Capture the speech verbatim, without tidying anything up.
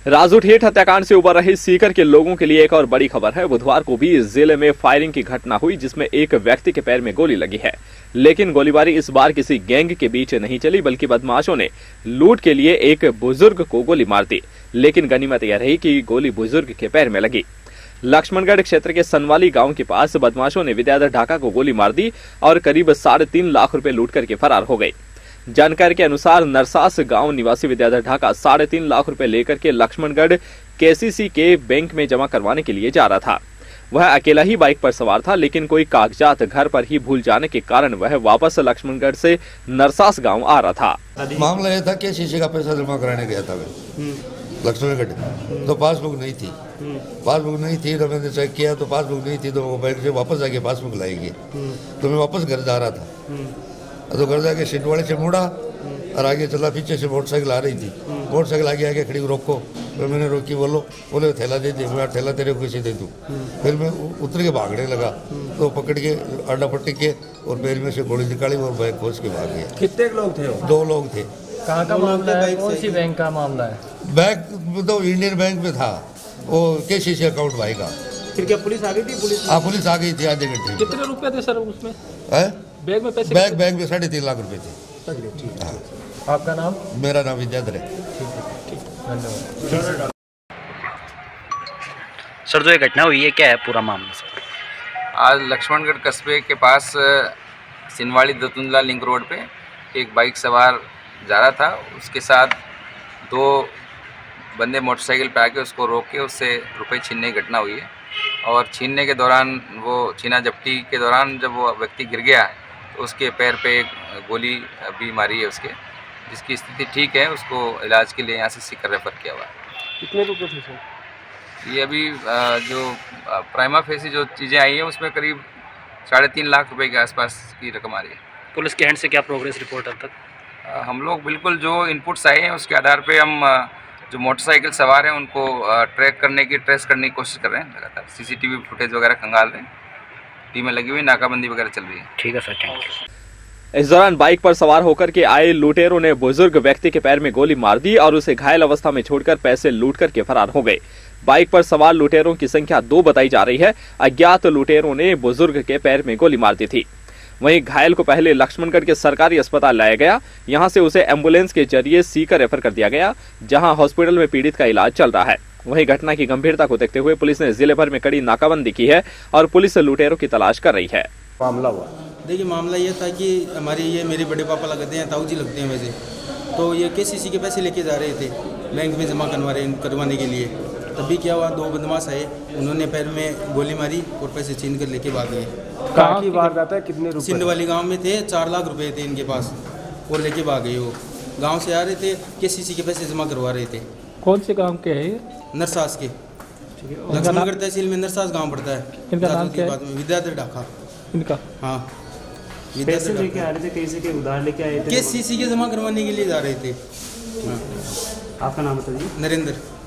राजू ठेठ हत्याकांड से उबर रहे सीकर के लोगों के लिए एक और बड़ी खबर है। बुधवार को भी जिले में फायरिंग की घटना हुई जिसमें एक व्यक्ति के पैर में गोली लगी है, लेकिन गोलीबारी इस बार किसी गैंग के बीच नहीं चली बल्कि बदमाशों ने लूट के लिए एक बुजुर्ग को गोली मार दी। लेकिन गनीमत यह रही कि गोली बुजुर्ग के पैर में लगी। लक्ष्मणगढ़ क्षेत्र के सनवाली गांव के पास बदमाशों ने विद्याधर ढाका को गोली मार दी और करीब साढ़े तीन लाख रुपए लूट करके फरार हो गए। जानकारी के अनुसार नरसास गांव निवासी विद्याधर ढाका साढ़े तीन लाख रुपए लेकर के लक्ष्मणगढ़ केसीसी के बैंक में जमा करवाने के लिए जा रहा था। वह अकेला ही बाइक पर सवार था, लेकिन कोई कागजात घर पर ही भूल जाने के कारण वह वापस लक्ष्मणगढ़ से नरसास गांव आ रहा था। मामला यह था कि शीशे का पैसा जमा कराने गया था मैं लक्ष्मणगढ़, तो पासबुक नहीं थी पासबुक नहीं थी तो मैंने चेक किया तो पासबुक नहीं थी, तो वो बैंक से वापस आके पासबुक लाएगी। तो मैं वापस घर जा रहा था, तो घर जाके सीट वाले से मुड़ा और आगे चला। पीछे से मोटरसाइकिल आ रही थी, मोटरसाइकिल आगे आगे खड़ी, रोको। तो मैंने रोकी, बोलो बोले थैला दे दे। मैं थैला तेरे को कैसे दे दूँ? फिर मैं उतर के भागने लगा, तो पकड़ के आडा पट्टी के और पैर में से गोली निकाली और बैग खोज के भाग गया। कितने लोग थे? दो लोग थे। कहाँ का मामला है? कौन सी बैंक का मामला है? बैंक तो इंडियन बैंक में था, वो केसीसी अकाउंट भाई का। फिर क्या पुलिस आ गई थी? पुलिस हाँ, पुलिस आ गई थी आधे घंटे। कितने रुपए थे सर उसमें? है बैग में पैसे? बैग बैग में साढ़े तीन लाख रुपए थे। हाँ। आपका नाम? मेरा नाम विद्याधर है। धन्यवाद। सर, जो ये घटना हुई है क्या है पूरा मामला सर? आज लक्ष्मणगढ़ कस्बे के पास सिनवाड़ी दतुंदला लिंक रोड पे एक बाइक सवार जा रहा था, उसके साथ दो बंदे मोटरसाइकिल पे आके उसको रोक के उससे रुपए छीनने की घटना हुई है। और छीनने के दौरान, वो छीना झपटी के दौरान जब वो व्यक्ति गिर गया तो उसके पैर पे एक गोली भी मारी है उसके, जिसकी स्थिति ठीक है। उसको इलाज के लिए यहाँ से सीकर रेफर किया हुआ है। कितने रुपए थे सर? ये अभी जो प्राइमा फेसी जो चीज़ें आई हैं उसमें करीब साढ़े तीन लाख रुपए के आसपास की रकम आ रही है। पुलिस के हैंड से क्या प्रोग्रेस रिपोर्ट अब तक? हम लोग बिल्कुल जो इनपुट्स आए हैं उसके आधार पे हम जो मोटरसाइकिल सवार हैं उनको ट्रैक करने की ट्रेस करने की कोशिश कर रहे हैं। लगातार सीसीटीवी फुटेज वगैरह खंगाल रहे हैं, टीमें लगी हुई, नाकाबंदी वगैरह चल रही है। ठीक है सर, थैंक यू। इस दौरान बाइक पर सवार होकर के आए लुटेरों ने बुजुर्ग व्यक्ति के पैर में गोली मार दी और उसे घायल अवस्था में छोड़कर पैसे लूट करके फरार हो गए। बाइक पर सवार लुटेरों की संख्या दो बताई जा रही है। अज्ञात लुटेरों ने बुजुर्ग के पैर में गोली मार दी थी। वहीं घायल को पहले लक्ष्मणगढ़ के सरकारी अस्पताल लाया गया, यहां से उसे एम्बुलेंस के जरिए सीकर रेफर कर दिया गया, जहां हॉस्पिटल में पीड़ित का इलाज चल रहा है। वहीं घटना की गंभीरता को देखते हुए पुलिस ने जिले भर में कड़ी नाकाबंदी की है और पुलिस लुटेरों की तलाश कर रही है। मामला हुआ देखिए, मामला ये था कि हमारे ये मेरे बड़े पापा लगते हैं, ताऊ जी लगते हैं वैसे, तो ये केसीसी के पैसे लेके जा रहे थे बैंक में जमा करवा रहे करवाने के लिए। तभी क्या हुआ, दो बदमाश आए, उन्होंने पैर में गोली मारी और पैसे छीन कर लेके भाग गए। कहाँ की वारदात है? कितने रुपए? सिंधवाली गांव में थे, चार लाख रुपए थे इनके पास और लेके भाग गए। वो गांव से आ रहे थे, केसीसी के पैसे जमा करवा रहे थे। कौन से गांव के है ये? नरसास के, लक्ष्मणगढ़ तहसील में नरसास गांव पड़ता है। इनका नाम क्या है? विद्याधर ढाका। इनका? हाँ, पैसे लेके आ रहे थे, कैसे के उधार लेके आए थे? केसीसी के जमा करवाने के लिए जा रहे थे। हाँ। आपका नाम बताइए। नरेंद्र।